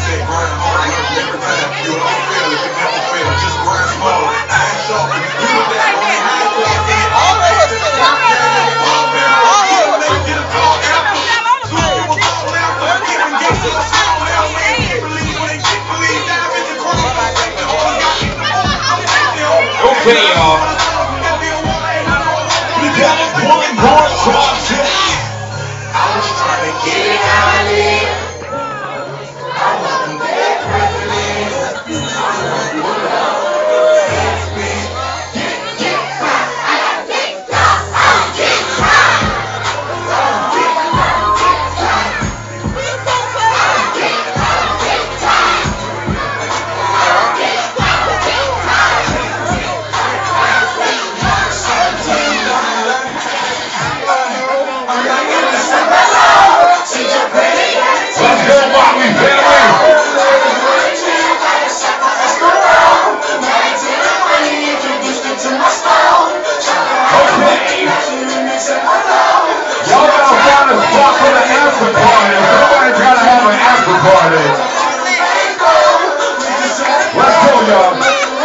Okay, y'all. We got one more project. I was trying to get it out of here. I want them dead presidents. I want to put up. That's me. Get high. I got big stuff. I'm get high. Let's go, y'all.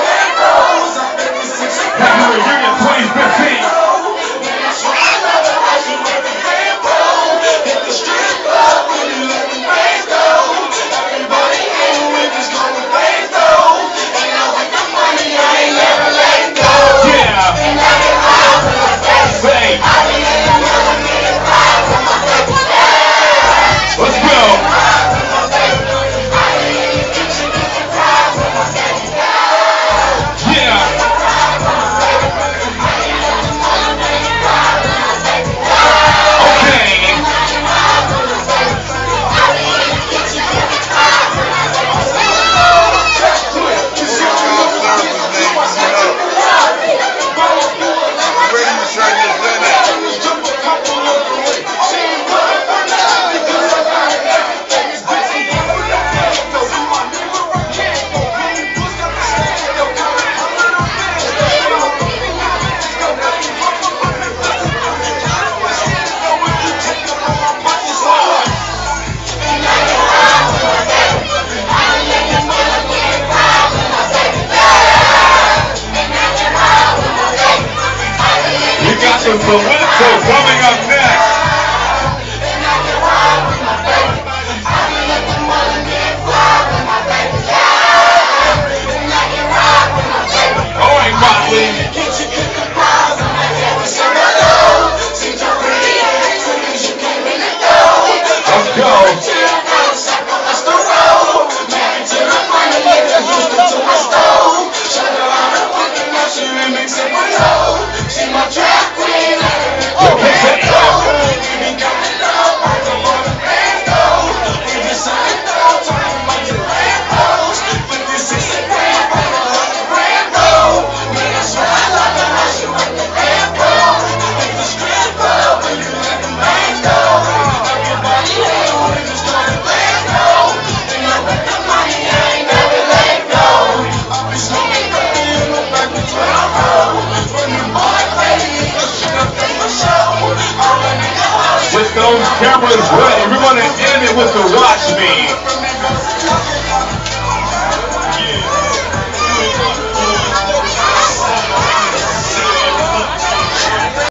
Happy reunion 2015. Political coming up next. All right, Motley. Let's go. With those cameras ready, we're going to end it with the Watch Me.